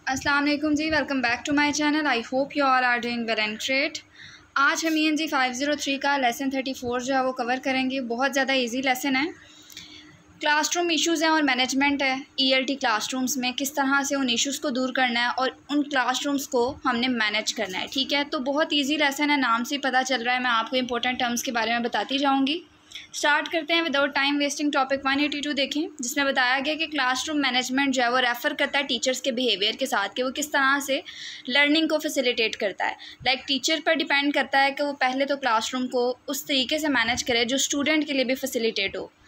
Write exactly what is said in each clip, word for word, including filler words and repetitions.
अस्सलाम वालेकुम जी, welcome back to my channel. I hope you all are doing well and great. आज हम E N G five zero three का lesson thirty four जो है वो कवर करेंगे। बहुत ज़्यादा इजी लेसन है। क्लासरूम इश्यूज़ हैं और मैनेजमेंट है। ई एल टी क्लासरूम्स में किस तरह से उन इश्यूज़ को दूर करना है और उन क्लासरूम्स को हमने मैनेज करना है। ठीक है, तो बहुत ईजी लेसन है, नाम से पता चल रहा है। मैं आपको इंपॉर्टेंट टर्म्स के बारे में बताती जाऊँगी। स्टार्ट करते हैं without time wasting. Topic one eighty two देखें, जिसमें बताया गया कि क्लासरूम मैनेजमेंट जो है वो रेफ़र करता है टीचर्स के बिहेवियर के साथ कि वो किस तरह से लर्निंग को फैसिलिटेट करता है। लाइक like, टीचर पर डिपेंड करता है कि वो पहले तो क्लासरूम को उस तरीके से मैनेज करे जो स्टूडेंट के लिए भी फैसिलिटेट हो।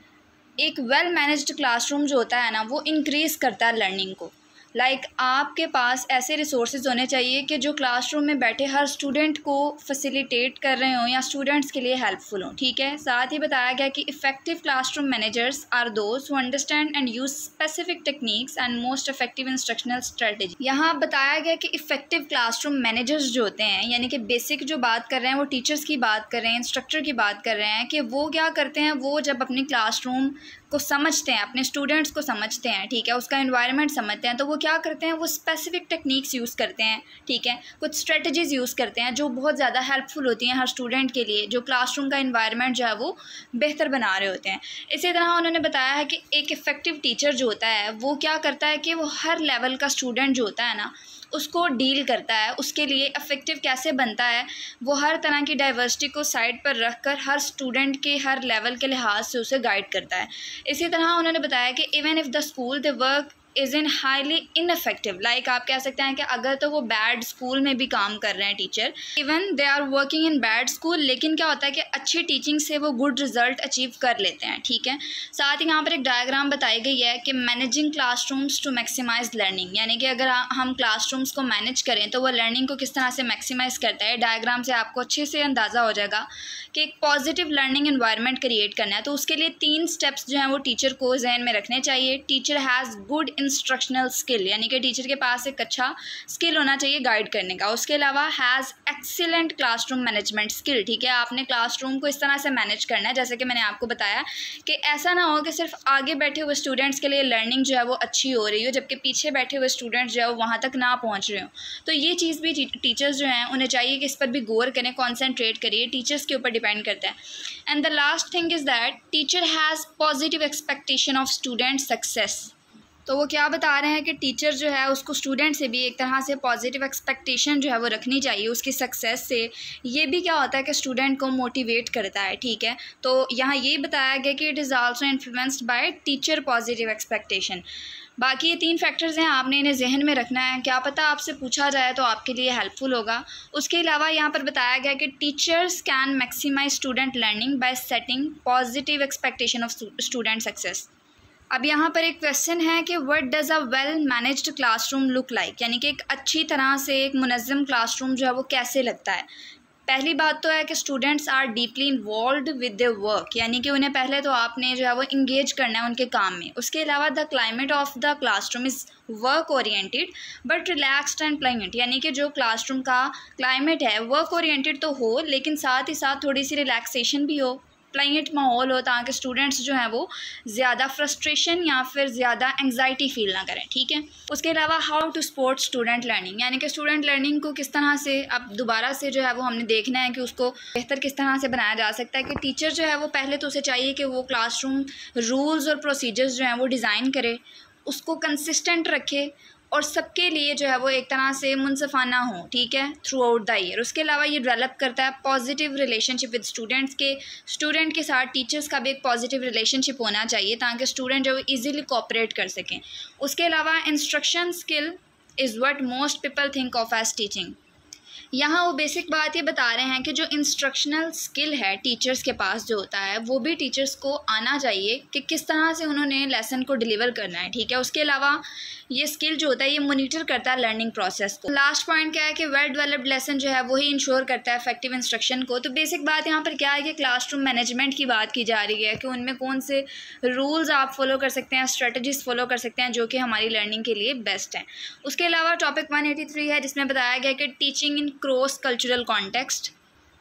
एक वेल मैनेज्ड क्लासरूम जो होता है ना, वो इंक्रीज़ करता है लर्निंग को। लाइक like, आपके पास ऐसे रिसोर्सेज होने चाहिए कि जो क्लासरूम में बैठे हर स्टूडेंट को फैसिलिटेट कर रहे हों या स्टूडेंट्स के लिए हेल्पफुल हों। ठीक है, साथ ही बताया गया कि effective classroom managers are those who understand and use specific techniques and most effective instructional strategy. यहाँ बताया गया कि इफ़ेक्टिव क्लासरूम मैनेजर्स जो होते हैं, यानी कि बेसिक जो बात कर रहे हैं वो टीचर्स की बात कर रहे हैं, इंस्ट्रक्टर की बात कर रहे हैं, कि वो क्या करते हैं, वो जब अपनी क्लासरूम को समझते हैं, अपने स्टूडेंट्स को समझते हैं, ठीक है, उसका एनवायरनमेंट समझते हैं, तो वो क्या करते हैं, वो स्पेसिफिक टेक्निक्स यूज़ करते हैं। ठीक है, कुछ स्ट्रेटजीज़ यूज़ करते हैं जो बहुत ज़्यादा हेल्पफुल होती हैं हर स्टूडेंट के लिए, जो क्लासरूम का एनवायरनमेंट जो है वो बेहतर बना रहे होते हैं। इसी तरह उन्होंने बताया है कि एक इफ़ेक्टिव टीचर जो होता है वो क्या करता है कि वो हर लेवल का स्टूडेंट जो होता है ना, उसको डील करता है, उसके लिए इफ़ेक्टिव कैसे बनता है, वो हर तरह की डाइवर्सिटी को साइड पर रख कर हर स्टूडेंट के हर लेवल के लिहाज से उसे गाइड करता है। इसी तरह उन्होंने बताया कि even if the school the work is in highly ineffective, like आप कह सकते हैं कि अगर तो वो बैड स्कूल में भी काम कर रहे हैं teacher, even they are working in bad school, लेकिन क्या होता है कि अच्छी टीचिंग से वो गुड रिजल्ट अचीव कर लेते हैं। ठीक है, साथ ही यहाँ पर एक डायग्राम बताई गई है कि managing classrooms to maximise learning, यानी कि अगर हम क्लासरूम्स को मैनेज करें तो वो लर्निंग को किस तरह से मैक्सिमाइज करता है। डायग्राम से आपको अच्छे से अंदाज़ा हो जाएगा कि एक पॉजिटिव लर्निंग एनवायरनमेंट क्रिएट करना है। तो उसके लिए तीन स्टेप्स जो हैं वो टीचर को जहन में रखने चाहिए। Teacher has good instructional skill, यानी कि टीचर के पास एक अच्छा स्किल होना चाहिए गाइड करने का। उसके अलावा has excellent classroom management skill. ठीक है, आपने क्लासरूम को इस तरह से मैनेज करना है, जैसे कि मैंने आपको बताया, कि ऐसा ना हो कि सिर्फ आगे बैठे हुए स्टूडेंट्स के लिए लर्निंग जो है वो अच्छी हो रही हो, जबकि पीछे बैठे हुए स्टूडेंट्स जो है वो वहाँ तक ना पहुँच रहे हो। तो ये चीज़ भी टीचर्स जो हैं उन्हें चाहिए कि इस पर भी गौर करें, कॉन्सेंट्रेट करिए, टीचर्स के ऊपर डिपेंड करता है। And the last thing is that teacher has positive expectation of student success. तो वो क्या बता रहे हैं कि टीचर जो है उसको स्टूडेंट से भी एक तरह से पॉजिटिव एक्सपेक्टेशन जो है वो रखनी चाहिए उसकी सक्सेस से। ये भी क्या होता है कि स्टूडेंट को मोटिवेट करता है। ठीक है, तो यहाँ ये बताया गया कि it is also influenced by teacher positive expectation. बाकी ये तीन फैक्टर्स हैं, आपने इन्हें जहन में रखना है, क्या पता आपसे पूछा जाए तो आपके लिए हेल्पफुल होगा। उसके अलावा यहाँ पर बताया गया कि teachers can maximise student learning by setting positive expectation of student success. अब यहाँ पर एक क्वेश्चन है कि what does a well managed classroom look like, यानी कि एक अच्छी तरह से एक मुनज़्ज़म क्लासरूम जो है वो कैसे लगता है। पहली बात तो है कि students are deeply involved with their work, यानी कि उन्हें पहले तो आपने जो है वो इंगेज करना है उनके काम में। उसके अलावा the climate of the classroom is work oriented but relaxed and pleasant, यानी कि जो क्लासरूम का क्लाइमेट है वर्क ओरिएंटेड तो हो, लेकिन साथ ही साथ थोड़ी सी रिलैक्सेशन भी हो, प्लेजेंट माहौल हो, ताकि स्टूडेंट्स जो हैं वो ज़्यादा फ्रस्ट्रेशन या फिर ज़्यादा एंग्जाइटी फील ना करें। ठीक है, उसके अलावा how to support student learning, यानी कि स्टूडेंट लर्निंग को किस तरह से अब दोबारा से जो है वो हमने देखना है कि उसको बेहतर किस तरह से बनाया जा सकता है। कि टीचर जो है वो पहले तो उसे चाहिए कि वो क्लासरूम रूल्स और प्रोसीजर्स जो हैं वो डिज़ाइन करे, उसको कंसिस्टेंट रखे और सबके लिए जो है वो एक तरह से मुनसफ़ाना हो। ठीक है, थ्रू आउट द ईयर। उसके अलावा ये डेवलप करता है पॉजिटिव रिलेशनशिप विद स्टूडेंट्स के, स्टूडेंट के साथ टीचर्स का भी एक पॉजिटिव रिलेशनशिप होना चाहिए ताकि स्टूडेंट जो है ईजिली कोऑपरेट कर सकें। उसके अलावा instruction skill is what most people think of as teaching. यहाँ वो बेसिक बात ये बता रहे हैं कि जो इंस्ट्रक्शनल स्किल है टीचर्स के पास जो होता है वो भी टीचर्स को आना चाहिए कि किस तरह से उन्होंने लेसन को डिलीवर करना है। ठीक है, उसके अलावा ये स्किल जो होता है ये मॉनिटर करता है लर्निंग प्रोसेस को। लास्ट पॉइंट क्या है कि वेल डेवलप्ड लेसन जो है वही इंश्योर करता है इफेक्टिव इंस्ट्रक्शन को। तो बेसिक बात यहाँ पर क्या है कि क्लासरूम मैनेजमेंट की बात की जा रही है कि उनमें कौन से रूल्स आप फॉलो कर सकते हैं, स्ट्रेटजीज फॉलो कर सकते हैं जो कि हमारी लर्निंग के लिए बेस्ट हैं। उसके अलावा टॉपिक वन एटी थ्री है जिसमें बताया गया कि teaching in cross cultural context.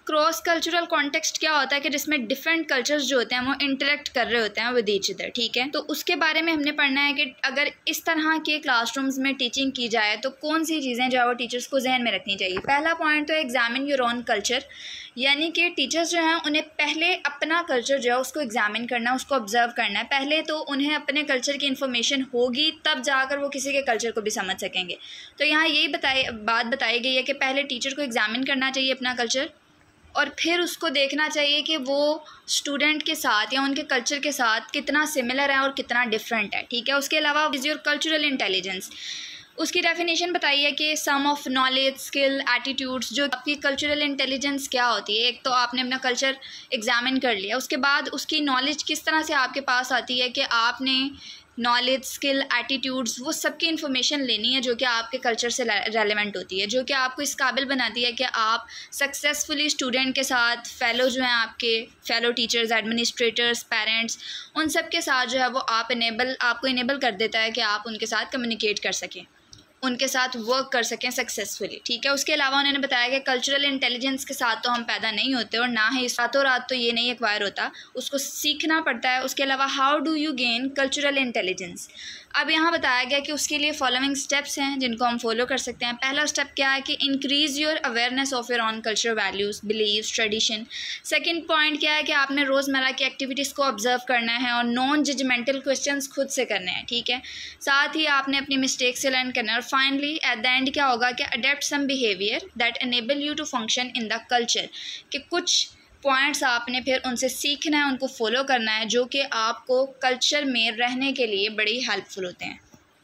Cross cultural context क्या होता है कि जिसमें डिफरेंट कल्चर्स जो होते हैं वो इंटरेक्ट कर रहे होते हैं विद ईच अदर, ठीक है। तो उसके बारे में हमने पढ़ना है कि अगर इस तरह के क्लासरूम्स में टीचिंग की जाए तो कौन सी चीज़ें जो है वो टीचर्स को जहन में रखनी चाहिए। पहला पॉइंट तो एग्जामिन योर ओन कल्चर, यानी कि टीचर्स जो हैं उन्हें पहले अपना कल्चर जो है उसको एग्जामिन करना है, उसको ऑब्जर्व करना है। पहले तो उन्हें अपने कल्चर की इन्फॉर्मेशन होगी तब जाकर वो किसी के कल्चर को भी समझ सकेंगे। तो यहाँ यही बताई बात बताई गई है कि पहले टीचर को एग्जामिन करना चाहिए अपना कल्चर, और फिर उसको देखना चाहिए कि वो स्टूडेंट के साथ या उनके कल्चर के साथ कितना सिमिलर है और कितना डिफरेंट है, ठीक है। उसके अलावा इज़ योर कल्चरल इंटेलिजेंस, उसकी डेफिनेशन बताई है कि sum of knowledge, skill, attitudes. जो आपकी कल्चरल इंटेलिजेंस क्या होती है, एक तो आपने अपना कल्चर एग्जामिन कर लिया, उसके बाद उसकी नॉलेज किस तरह से आपके पास आती है कि आपने नॉलेज, स्किल, एटीट्यूड्स वो सब की इन्फॉर्मेशन लेनी है जो कि आपके कल्चर से रेलेवेंट होती है, जो कि आपको इस काबिल बनाती है कि आप सक्सेसफुली स्टूडेंट के साथ, फेलो जो हैं आपके फेलो टीचर्स, एडमिनिस्ट्रेटर्स, पेरेंट्स, उन सब के साथ जो है वो आप इनेबल आपको इनेबल कर देता है कि आप उनके साथ कम्युनिकेट कर सकें, उनके साथ वर्क कर सकें सक्सेसफुली, ठीक है। उसके अलावा उन्होंने बताया कि कल्चरल इंटेलिजेंस के साथ तो हम पैदा नहीं होते और ना ही रातों रात तो ये नहीं एक्वायर होता, उसको सीखना पड़ता है। उसके अलावा how do you gain cultural intelligence, अब यहाँ बताया गया कि उसके लिए फॉलोइंग स्टेप्स हैं जिनको हम फॉलो कर सकते हैं। पहला स्टेप क्या है कि increase your awareness of your own culture, values, beliefs, tradition. Second point क्या है कि आपने रोज़मर्रा की एक्टिविटीज़ को ऑब्जर्व करना है और नॉन जजमेंटल क्वेश्चंस खुद से करने हैं, ठीक है। साथ ही आपने अपनी मिस्टेक से लर्न करना है। और फाइनली एट द एंड क्या होगा कि adapt some behaviour that enable you to function in the culture, कि कुछ पॉइंट्स आपने फिर उनसे सीखना है, उनको फॉलो करना है जो कि आपको कल्चर में रहने के लिए बड़ी हेल्पफुल होते हैं।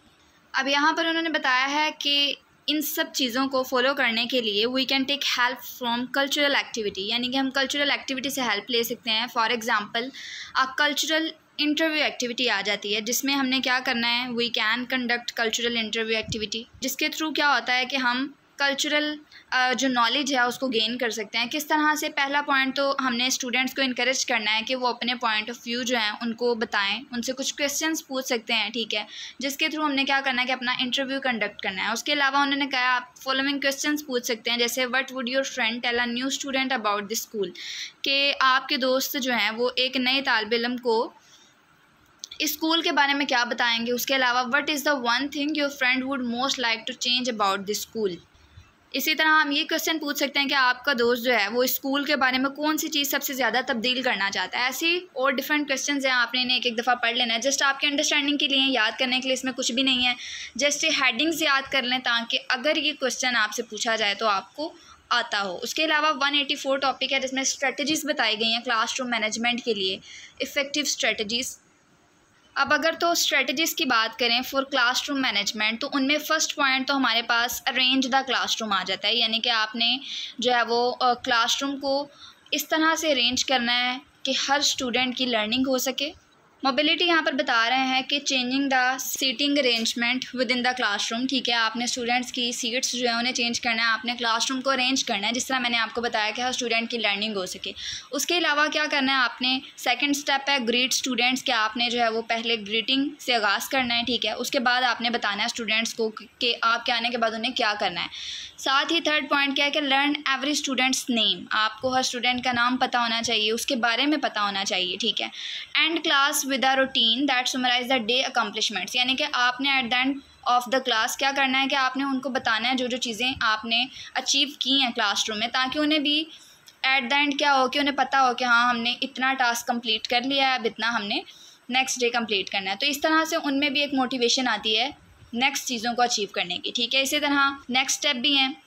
अब यहाँ पर उन्होंने बताया है कि इन सब चीज़ों को फॉलो करने के लिए we can take help from cultural activity, यानी कि हम कल्चरल एक्टिविटी से हेल्प ले सकते हैं। For example a cultural interview activity आ जाती है जिसमें हमने क्या करना है, we can conduct cultural interview activity, जिसके थ्रू क्या होता है कि हम कल्चरल जो नॉलेज है उसको गेन कर सकते हैं। किस तरह से, पहला पॉइंट तो हमने स्टूडेंट्स को इनकरेज करना है कि वो अपने पॉइंट ऑफ व्यू जो हैं उनको बताएं, उनसे कुछ क्वेश्चंस पूछ सकते हैं, ठीक है, जिसके थ्रू हमने क्या करना है कि अपना इंटरव्यू कंडक्ट करना है। उसके अलावा उन्होंने कहा आप फॉलोइंग क्वेश्चंस पूछ सकते हैं, जैसे what would your friend tell a new student about the school, कि आपके दोस्त जो हैं वो एक नए तालिब इल्म को स्कूल के बारे में क्या बताएंगे। उसके अलावा what is the one thing your friend would most like to change about the school. इसी तरह हम ये क्वेश्चन पूछ सकते हैं कि आपका दोस्त जो है वो स्कूल के बारे में कौन सी चीज़ सबसे ज़्यादा तब्दील करना चाहता है। ऐसी और डिफरेंट क्वेश्चंस हैं, आपने इन्हें एक एक दफ़ा पढ़ लेना है, जस्ट आपके अंडरस्टैंडिंग के लिए, याद करने के लिए इसमें कुछ भी नहीं है। जस्ट ये हेडिंग्स याद कर लें ताकि अगर ये क्वेश्चन आपसे पूछा जाए तो आपको आता हो। उसके अलावा वन एटी फोर टॉपिक है जिसमें स्ट्रेटजीज़ बताई गई हैं क्लासरूम मैनेजमेंट के लिए, इफ़ेक्टिव स्ट्रेटजीज़। अब अगर तो स्ट्रेटजीज़ की बात करें फॉर क्लासरूम मैनेजमेंट, तो उनमें फ़र्स्ट पॉइंट तो हमारे पास अरेंज द क्लासरूम आ जाता है, यानी कि आपने जो है वो क्लासरूम को इस तरह से अरेंज करना है कि हर स्टूडेंट की लर्निंग हो सके। मोबिलिटी यहाँ पर बता रहे हैं कि changing the seating arrangement within the classroom, ठीक है, आपने स्टूडेंट्स की सीट्स जो है उन्हें चेंज करना है, आपने क्लासरूम को अरेंज करना है जिस तरह मैंने आपको बताया कि हर स्टूडेंट की लर्निंग हो सके। उसके अलावा क्या करना है आपने, सेकंड स्टेप है ग्रीट स्टूडेंट्स, के आपने जो है वो पहले ग्रीटिंग से आगाज़ करना है, ठीक है। उसके बाद आपने बताना है स्टूडेंट्स को कि आपके आने के बाद उन्हें क्या करना है। साथ ही थर्ड पॉइंट क्या है कि लर्न एवरी स्टूडेंट्स नेम, आपको हर स्टूडेंट का नाम पता होना चाहिए, उसके बारे में पता होना चाहिए, ठीक है। End class with a routine that summarise the day accomplishments, यानी कि आपने at the end of the class क्या करना है कि आपने उनको बताना है जो जो चीज़ें आपने अचीव की हैं क्लासरूम में, ताकि उन्हें भी एट द एंड क्या हो कि उन्हें पता हो कि हाँ हमने इतना टास्क कंप्लीट कर लिया है, अब इतना हमने नेक्स्ट डे कंप्लीट करना है। तो इस तरह से उनमें भी एक मोटिवेशन आती है नेक्स्ट चीज़ों को अचीव करने की, ठीक है। इसी तरह नेक्स्ट स्टेप भी हैं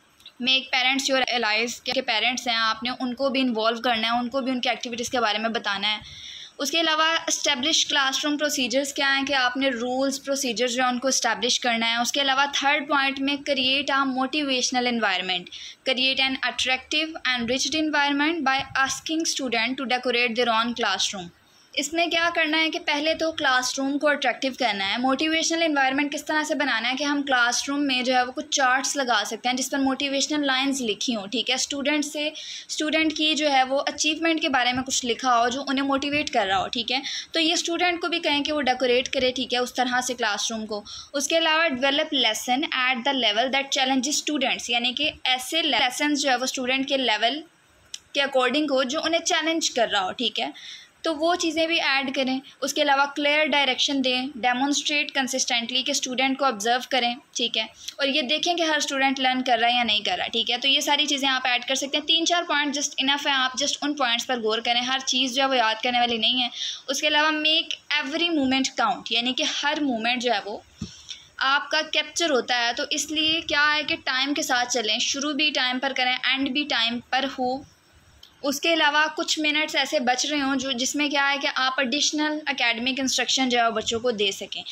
मेक पेरेंट्स योर एलाइज, के पेरेंट्स हैं आपने उनको भी इन्वॉल्व करना है, उनको भी उनकी एक्टिविटीज़ के बारे में बताना है। उसके अलावा इस्टेब्लिश क्लासरूम प्रोसीजर्स क्या हैं कि आपने रूल्स प्रोसीजर्स जो है उनको इस्टेब्लिश करना है। उसके अलावा थर्ड पॉइंट में create a motivational environment, create an attractive and rich environment by asking student to decorate their own classroom. इसमें क्या करना है कि पहले तो क्लासरूम को अट्रैक्टिव करना है। मोटिवेशनल एनवायरनमेंट किस तरह से बनाना है कि हम क्लासरूम में जो है वो कुछ चार्ट्स लगा सकते हैं जिस पर मोटिवेशनल लाइंस लिखी हों, ठीक है। स्टूडेंट से स्टूडेंट की जो है वो अचीवमेंट के बारे में कुछ लिखा हो जो उन्हें मोटिवेट कर रहा हो, ठीक है। तो ये स्टूडेंट को भी कहें कि वो डेकोरेट करे, ठीक है, उस तरह से क्लासरूम को। उसके अलावा develop lesson at the level that challenges students, यानी कि ऐसे लेसन जो है वो स्टूडेंट के लेवल के अकॉर्डिंग हो जो उन्हें चैलेंज कर रहा हो, ठीक है, तो वो चीज़ें भी ऐड करें। उसके अलावा क्लियर डायरेक्शन दें, डेमोन्स्ट्रेट कंसिस्टेंटली कि स्टूडेंट को ऑब्जर्व करें, ठीक है, और ये देखें कि हर स्टूडेंट लर्न कर रहा है या नहीं कर रहा, ठीक है। तो ये सारी चीज़ें आप ऐड कर सकते हैं। तीन चार पॉइंट जस्ट इनफ है, आप जस्ट उन पॉइंट्स पर गौर करें, हर चीज़ जो है वो याद करने वाली नहीं है। उसके अलावा मेक एवरी मोमेंट काउंट, यानी कि हर मोमेंट जो है वो आपका कैप्चर होता है, तो इसलिए क्या है कि टाइम के साथ चलें, शुरू भी टाइम पर करें, एंड भी टाइम पर हो। उसके अलावा कुछ मिनट्स ऐसे बच रहे हों जो जिसमें क्या है कि आप एडिशनल एकेडमिक इंस्ट्रक्शन जो है वो बच्चों को दे सकें।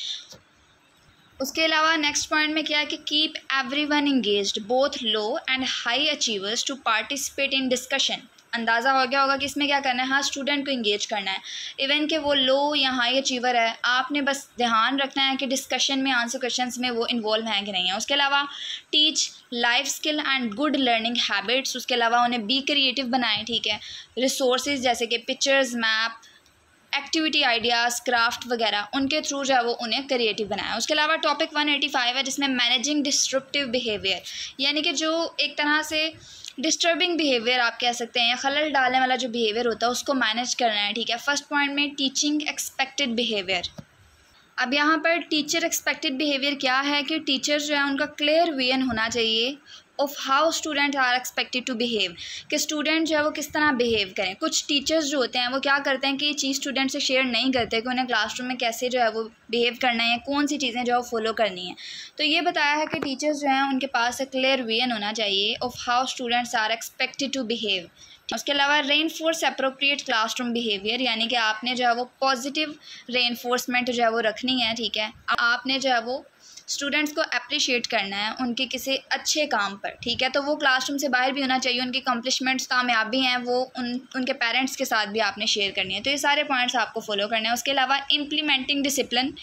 उसके अलावा नेक्स्ट पॉइंट में क्या है कि keep everyone engaged, both low and high achievers to participate in discussion. अंदाज़ा हो गया होगा कि इसमें क्या करना है, हाँ स्टूडेंट को इंगेज करना है, इवन कि वो लो या हाई अचीवर है, आपने बस ध्यान रखना है कि डिस्कशन में, आंसर क्वेश्चंस में वो इन्वॉल्व हैं कि नहीं है। उसके अलावा teach life skill and good learning habits. उसके अलावा उन्हें बी क्रिएटिव बनाएं, ठीक है, रिसोर्सेज जैसे कि pictures, map, activity ideas, craft वगैरह, उनके थ्रू जो है वो उन्हें क्रिएटिव बनाया। उसके अलावा टॉपिक वन एटी फाइव है जिसमें मैनेजिंग डिस्ट्रप्टिव बिहेवियर, यानी कि जो एक तरह से डिस्टर्बिंग बिहेवियर आप कह सकते हैं या खलल डालने वाला जो बिहेवियर होता है उसको मैनेज करना है, ठीक है। फर्स्ट पॉइंट में टीचिंग एक्सपेक्टेड बिहेवियर। अब यहाँ पर टीचर एक्सपेक्टेड बिहेवियर क्या है कि टीचर जो है उनका क्लियर विजन होना चाहिए of how student are expected to behave, कि स्टूडेंट जो है वो किस तरह बिहेव करें। कुछ टीचर्स जो होते हैं वो क्या करते हैं कि ये चीज़ स्टूडेंट से शेयर नहीं करते कि उन्हें क्लासरूम में कैसे जो है वो बिहेव करना है, कौन सी चीज़ें जो है वो फॉलो करनी है। तो ये बताया है कि टीचर्स जो हैं उनके पास एक क्लियर विजन होना चाहिए of how students are expected to behave. उसके अलावा रेनफोर्स अप्रोप्रिएट क्लासरूम बिहेवियर, यानी कि आपने जो है वो पॉजिटिव रेनफोर्समेंट जो है वो रखनी है, ठीक है। आपने जो है वो स्टूडेंट्स को अप्रिशिएट करना है उनके किसी अच्छे काम पर, ठीक है। तो वो क्लासरूम से बाहर भी होना चाहिए, उनकी अकम्पलिशमेंट्स कामयाबी हैं वो उन उनके पेरेंट्स के साथ भी आपने शेयर करनी है। तो ये सारे पॉइंट्स आपको फॉलो करने हैं। उसके अलावा इम्प्लीमेंटिंग डिसिप्लिन,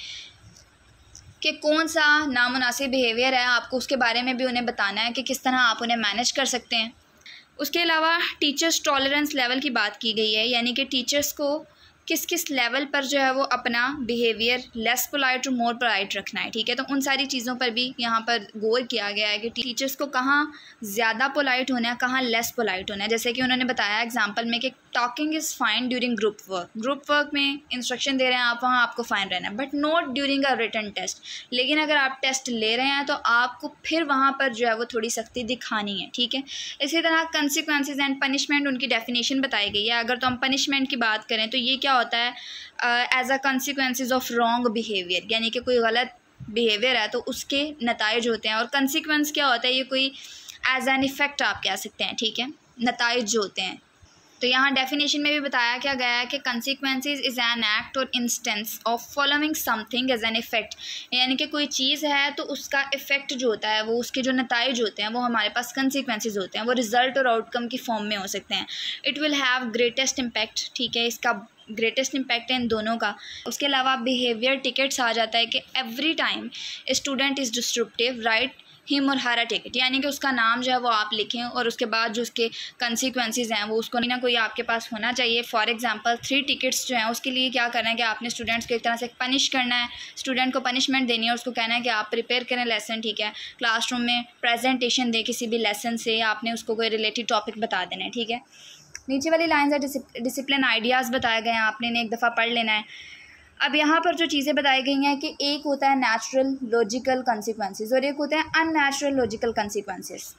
कि कौन सा नामुनासिब बिहेवियर है, आपको उसके बारे में भी उन्हें बताना है कि किस तरह आप उन्हें मैनेज कर सकते हैं। उसके अलावा टीचर्स टॉलरेंस लेवल की बात की गई है, यानी कि टीचर्स को किस किस लेवल पर जो है वो अपना बिहेवियर लेस पोलाइट और मोर पोलाइट रखना है, ठीक है। तो उन सारी चीज़ों पर भी यहाँ पर गौर किया गया है कि टीचर्स को कहाँ ज़्यादा पोलाइट होना है, कहाँ लेस पोलाइट होना है। जैसे कि उन्होंने बताया एग्जांपल में कि talking is fine during group work, group work में इंस्ट्रक्शन दे रहे हैं आप, वहाँ आपको फाइन रहना है, but not during a written test. लेकिन अगर आप टेस्ट ले रहे हैं तो आपको फिर वहाँ पर जो है वो थोड़ी सख्ती दिखानी है, ठीक है। इसी तरह कंसिक्वेंसेज एंड पनिशमेंट, उनकी डेफिनेशन बताई गई है। अगर तो हम पनिशमेंट की बात करें तो ये क्या होता है, as a consequences of wrong behaviour, यानी कि कोई गलत बिहेवियर है तो उसके नताइज होते हैं। और कंसिक्वेंस क्या होता है, ये कोई एज एन इफ़ेक्ट आप कह सकते हैं, ठीक है, नताइज जो होते हैं। तो यहाँ डेफिनेशन में भी बताया क्या गया है कि consequences is an act or instance of following something as an effect, यानी कि कोई चीज़ है तो उसका इफेक्ट जो होता है, वो उसके जो नताइज होते हैं वो हमारे पास कंसिक्वेंसेज होते हैं, वो रिज़ल्ट और आउटकम की फॉर्म में हो सकते हैं। It will have greatest impact, ठीक है, इसका ग्रेटेस्ट इम्पैक्ट है इन दोनों का। उसके अलावा बिहेवियर टिकट्स आ जाता है कि every time student is disruptive write him or her a ticket, यानी कि उसका नाम जो है वो आप लिखें और उसके बाद जो उसके कंसिक्वेंसेज हैं वो उसको नहीं ना कोई आपके पास होना चाहिए। फॉर एग्जांपल थ्री टिकट्स जो हैं उसके लिए क्या करना है कि आपने स्टूडेंट्स को एक तरह से पनिश करना है, स्टूडेंट को पनिशमेंट देनी है, उसको कहना है कि आप प्रिपेयर करें लेसन, ठीक है, क्लासरूम में प्रेजेंटेशन दें किसी भी लेसन से, आपने उसको कोई रिलेटेड टॉपिक बता देना है, ठीक है। नीचे वाली लाइन है डिसिप्लिन आइडियाज़ बताए गए हैं, आपने इन्हें एक दफ़ा पढ़ लेना है। अब यहाँ पर जो चीज़ें बताई गई हैं कि एक होता है नेचुरल लॉजिकल कंसिक्वेंसेस और एक होता है अननेचुरल लॉजिकल कंसिक्वेंसेस।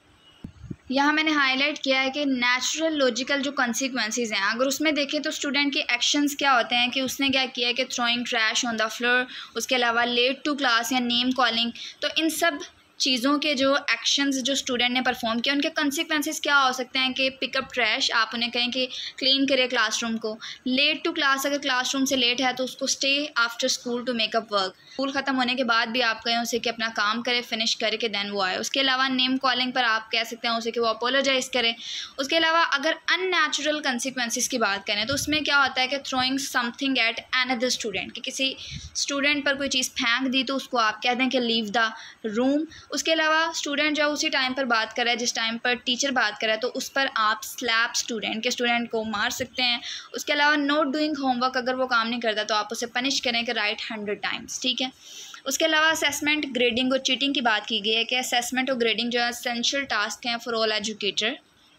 यहाँ मैंने हाईलाइट किया है कि नेचुरल लॉजिकल जो कंसिक्वेंसेस हैं, अगर उसमें देखें तो स्टूडेंट के एक्शंस क्या होते हैं कि उसने क्या किया है कि throwing trash on the floor, उसके अलावा लेट टू क्लास या नेम कॉलिंग, तो इन सब चीज़ों के जो एक्शंस जो स्टूडेंट ने परफॉर्म किया उनके कंसिक्वेंसेस क्या हो सकते हैं कि पिकअप ट्रैश, आप उन्हें कहें कि क्लीन करे क्लासरूम को। लेट टू क्लास, अगर क्लासरूम से लेट है तो उसको stay after school to make up work, school ख़त्म होने के बाद भी आप कहें उसे कि अपना काम करे, फिनिश करके देन वो आए। उसके अलावा नेम कॉलिंग पर आप कह सकते हैं उसे कि वो अपोलोजाइज़ करे। उसके अलावा अगर अननेचुरल कंसिक्वेंसेस की बात करें तो उसमें क्या होता है कि throwing something at another student, कि किसी स्टूडेंट पर कोई चीज़ फेंक दी तो उसको आप कह दें कि लीव द रूम। उसके अलावा स्टूडेंट जो उसी टाइम पर बात कर रहा है जिस टाइम पर टीचर बात कर रहा है तो उस पर आप स्लैप स्टूडेंट के स्टूडेंट को मार सकते हैं। उसके अलावा नोट डूइंग होमवर्क, अगर वो काम नहीं करता तो आप उसे पनिश करें कि राइट हंड्रेड टाइम्स, ठीक है। उसके अलावा असेसमेंट, ग्रेडिंग और चीटिंग की बात की गई है कि असेसमेंट और ग्रेडिंग जो है एसेंशियल टास्क हैं फॉर ऑल एजुकेटर।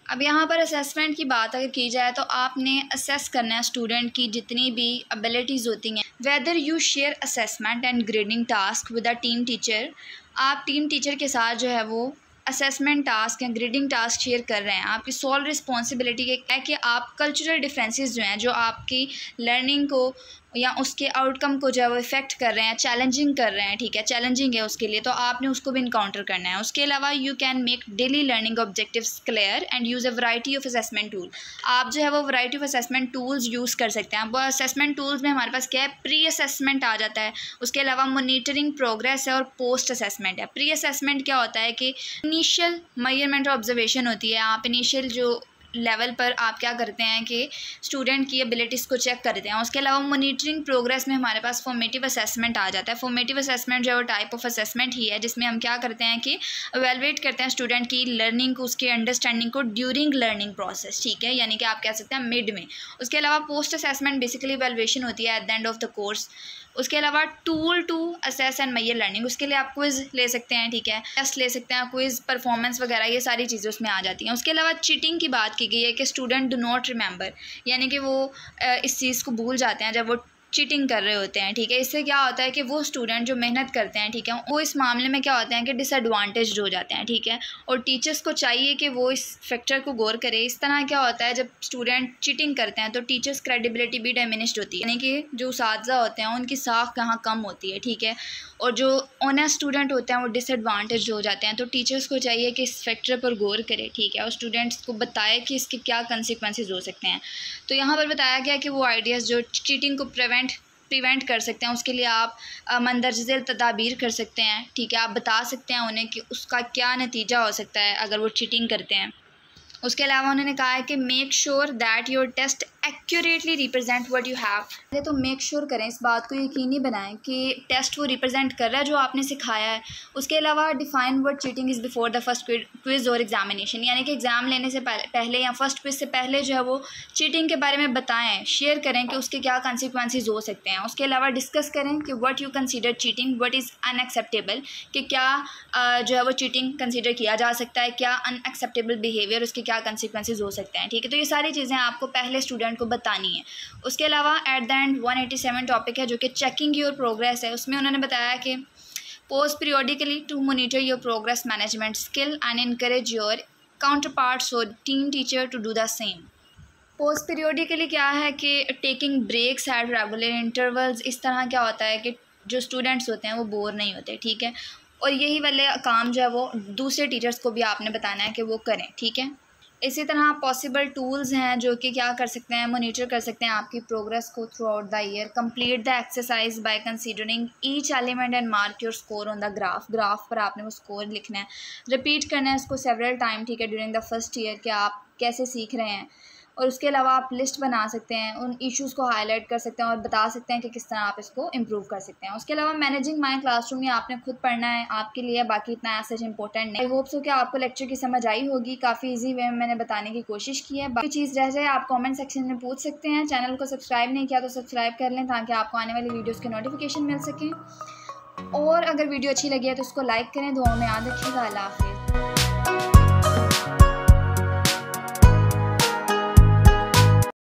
अब यहाँ पर असेसमेंट की बात अगर की जाए तो आपने असेस करना है स्टूडेंट की जितनी भी एबिलिटीज़ होती हैं। Whether you share assessment and grading task with a team teacher, आप टीम टीचर के साथ जो है वो असेसमेंट टास्क या ग्रेडिंग टास्क शेयर कर रहे हैं। आपकी सोल रिस्पॉन्सिबिलिटी है कि आप कल्चरल डिफरेंसेस जो हैं जो आपकी लर्निंग को या उसके आउटकम को जो है वो इफ़ेक्ट कर रहे हैं, चैलेंजिंग कर रहे हैं, ठीक है, चैलेंजिंग है उसके लिए, तो आपने उसको भी इनकाउंटर करना है। उसके अलावा you can make daily learning objectives clear and use a variety of assessment tool, आप जो है वो variety of assessment tools use कर सकते हैं। वो असेसमेंट टूल्स में हमारे पास क्या है, प्री असेसमेंट आ जाता है, उसके अलावा मॉनिटरिंग प्रोग्रेस है और पोस्ट असेसमेंट है। प्री असेसमेंट क्या होता है कि इनिशियल मेजरमेंट ऑब्जर्वेशन होती है, आप इनिशियल जो लेवल पर आप क्या करते हैं कि स्टूडेंट की एबिलिटीज़ को चेक करते हैं। उसके अलावा मॉनिटरिंग प्रोग्रेस में हमारे पास फॉर्मेटिव असेसमेंट आ जाता है। फॉर्मेटिव असेसमेंट जो है वो टाइप ऑफ असेसमेंट ही है जिसमें हम क्या करते हैं कि एवेलुएट करते हैं स्टूडेंट की लर्निंग को, उसके अंडरस्टैंडिंग को ड्यूरिंग लर्निंग प्रोसेस, ठीक है, यानी कि आप कह सकते हैं मिड में। उसके अलावा पोस्ट असेसमेंट बेसिकली एवेलुएशन होती है at the end of the course. उसके अलावा tool to assess and measure learning, उसके लिए आप क्विज़ ले सकते हैं, ठीक है, टेस्ट ले सकते हैं, क्विज़, परफॉर्मेंस वगैरह, ये सारी चीज़ें उसमें आ जाती हैं। उसके अलावा चीटिंग की बात की गई है कि स्टूडेंट डू नॉट रिमेंबर, यानी कि वो इस चीज़ को भूल जाते हैं जब वो चीटिंग कर रहे होते हैं, ठीक है। इससे क्या होता है कि वो स्टूडेंट जो मेहनत करते हैं, ठीक है, वो इस मामले में क्या होते हैं कि डिसएडवांटेज हो जाते हैं, ठीक है। और टीचर्स को चाहिए कि वो इस फैक्टर को गौर करे। इस तरह क्या होता है जब स्टूडेंट चीटिंग करते हैं तो टीचर्स क्रेडिबिलिटी भी डिमिनिश्ड होती है, यानी कि जो उस्ताज़ा होते हैं उनकी साख कहाँ कम होती है, ठीक है। और जो ऑनेस्ट स्टूडेंट होते हैं वो डिसएडवांटेज हो जाते हैं। तो टीचर्स को चाहिए कि इस फैक्टर पर गौर करे, ठीक है, और स्टूडेंट्स को बताए कि इसके क्या कंसिक्वेंसेस हो सकते हैं। तो यहाँ पर बताया गया कि वो आइडियाज़ जो चीटिंग को प्रिवेंट प्रिवेंट कर सकते हैं, उसके लिए आप मंदरज झेल तदाबीर कर सकते हैं, ठीक है। आप बता सकते हैं उन्हें कि उसका क्या नतीजा हो सकता है अगर वो चीटिंग करते हैं। उसके अलावा उन्होंने कहा है कि make sure that your test accurately represent what you have, तो मेक श्योर करें, इस बात को यकीनी बनाएं कि टेस्ट वो रिप्रेजेंट कर रहा है जो आपने सिखाया है। उसके अलावा define what cheating is before the first quiz or examination, यानी कि एग्ज़ाम लेने से पहले या फर्स्ट क्विज़ से पहले जो है वो चीटिंग के बारे में बताएं, शेयर करें कि उसके क्या कंसिक्वेंसेस हो सकते हैं। उसके अलावा डिस्कस करें कि what you consider cheating, what is unacceptable, कि क्या जो है वो चीटिंग कंसीडर किया जा सकता है, क्या अनएक्सेप्टेबल बिहेवियर, उसके क्या कंसिक्वेंसेस हो सकते हैं, ठीक है। तो ये सारी चीज़ें आपको पहले स्टूडेंट को बतानी है। उसके अलावा at the end one eighty seven topic है जो कि चेकिंग योर प्रोग्रेस है। उसमें उन्होंने बताया कि pause periodically to monitor your progress management skill and encourage your counterparts or team teacher to do the same. Pause periodically क्या है कि taking breaks at regular intervals, इस तरह क्या होता है कि जो स्टूडेंट्स होते हैं वो बोर नहीं होते, ठीक है। और यही वाले काम जो है वो दूसरे टीचर्स को भी आपने बताना है कि वो करें, ठीक है। इसी तरह पॉसिबल टूल्स हैं जो कि क्या कर सकते हैं, मॉनिटर कर सकते हैं आपकी प्रोग्रेस को throughout the year. Complete the exercise by considering each element and mark your score on the graph, graph पर आपने वो स्कोर लिखना है, रिपीट करना है उसको सेवरल टाइम, ठीक है, ड्यूरिंग द फर्स्ट ईयर कि आप कैसे सीख रहे हैं। और उसके अलावा आप लिस्ट बना सकते हैं, उन इश्यूज़ को हाईलाइट कर सकते हैं और बता सकते हैं कि किस तरह आप इसको इम्प्रूव कर सकते हैं। उसके अलावा मैनेजिंग माय क्लासरूम, ये आपने खुद पढ़ना है, आपके लिए बाकी इतना ऐसा इंपॉर्टेंट नहीं। आई होप सो कि आपको लेक्चर की समझ आई होगी, काफ़ी इजी वे में मैंने बताने की कोशिश की है। बाकी चीज़ रह जाए आप कमेंट सेक्शन में पूछ सकते हैं। चैनल को सब्सक्राइब नहीं किया तो सब्सक्राइब कर लें ताकि आपको आने वाली वीडियोज़ के नोटिफिकेशन मिल सकें। और अगर वीडियो अच्छी लगी है तो उसको लाइक करें। दुआओं में याद रखिएगा। अल्लाह हाफ़िज़।